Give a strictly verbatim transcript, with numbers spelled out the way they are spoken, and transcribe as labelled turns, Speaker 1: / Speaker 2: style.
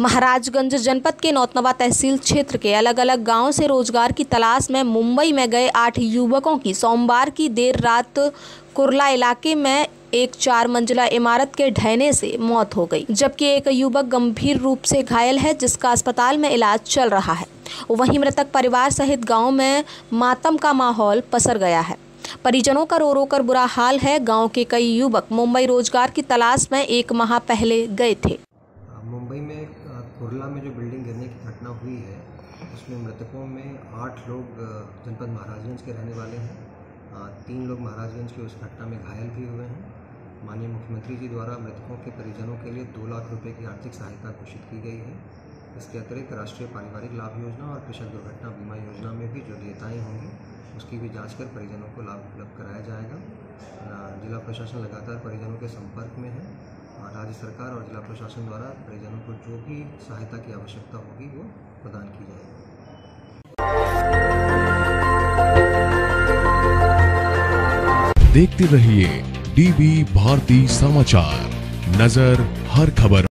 Speaker 1: महाराजगंज जनपद के नौतनवा तहसील क्षेत्र के अलग अलग गांवों से रोजगार की तलाश में मुंबई में गए आठ युवकों की सोमवार की देर रात कुर्ला इलाके में एक चार मंजिला इमारत के ढहने से मौत हो गई, जबकि एक युवक गंभीर रूप से घायल है जिसका अस्पताल में इलाज चल रहा है। वहीं मृतक परिवार सहित गांव में मातम का माहौल पसर गया है। परिजनों का रो रो कर बुरा हाल है। गांव के कई युवक मुंबई रोजगार की तलाश में एक माह पहले गए थे।
Speaker 2: मुंबई में कुर्ला में जो बिल्डिंग गिरने की घटना हुई है उसमें मृतकों में आठ लोग जनपद महाराजगंज के रहने वाले हैं। तीन लोग महाराजगंज के उस घटना में घायल भी हुए हैं। माननीय मुख्यमंत्री जी द्वारा मृतकों के परिजनों के लिए दो लाख रुपए की आर्थिक सहायता घोषित की गई है। इसके अतिरिक्त राष्ट्रीय पारिवारिक लाभ योजना और कृषक दुर्घटना बीमा योजना में भी जो देयताएँ होंगी उसकी भी जांच कर परिजनों को लाभ उपलब्ध कराया जाएगा। जिला प्रशासन लगातार परिजनों के संपर्क में है। राज्य सरकार और जिला प्रशासन द्वारा परिजनों को जो भी सहायता की आवश्यकता होगी वो प्रदान की जाएगी।
Speaker 3: देखते रहिए डीबी भारती समाचार, नजर हर खबर।